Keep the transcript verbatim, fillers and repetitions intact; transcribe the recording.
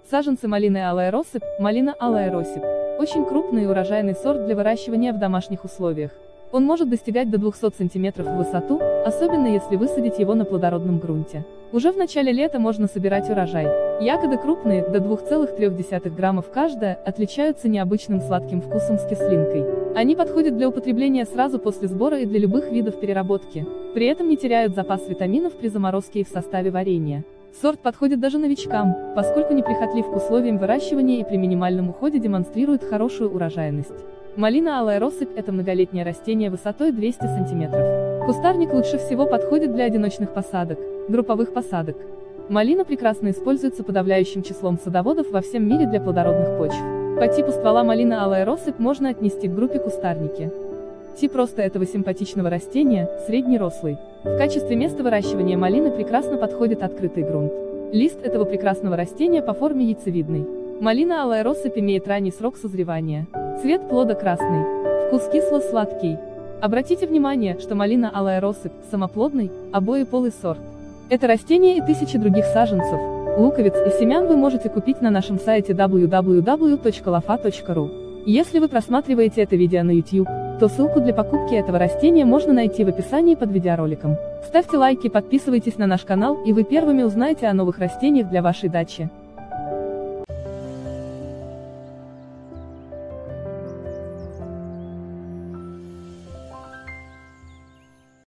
Саженцы малины алая россыпь, малина алая россыпь. Очень крупный и урожайный сорт для выращивания в домашних условиях. Он может достигать до двухсот сантиметров в высоту, особенно если высадить его на плодородном грунте. Уже в начале лета можно собирать урожай. Ягоды крупные, до двух целых трёх десятых граммов каждая, отличаются необычным сладким вкусом с кислинкой. Они подходят для употребления сразу после сбора и для любых видов переработки. При этом не теряют запас витаминов при заморозке и в составе варенья. Сорт подходит даже новичкам, поскольку неприхотлив к условиям выращивания и при минимальном уходе демонстрирует хорошую урожайность. Малина алая россыпь – это многолетнее растение высотой двести сантиметров. Кустарник лучше всего подходит для одиночных посадок, групповых посадок. Малина прекрасно используется подавляющим числом садоводов во всем мире для плодородных почв. По типу ствола малина алая россыпь можно отнести к группе кустарники. Тип роста этого симпатичного растения – среднерослый. В качестве места выращивания малины прекрасно подходит открытый грунт. Лист этого прекрасного растения по форме яйцевидный. Малина алая россыпь имеет ранний срок созревания. Цвет плода красный. Вкус кисло-сладкий. Обратите внимание, что малина алая россыпь – самоплодный, обоеполый сорт. Это растение и тысячи других саженцев, луковиц и семян вы можете купить на нашем сайте дабл ю дабл ю дабл ю точка лофа точка ру. Если вы просматриваете это видео на YouTube, то ссылку для покупки этого растения можно найти в описании под видеороликом. Ставьте лайки, подписывайтесь на наш канал, и вы первыми узнаете о новых растениях для вашей дачи.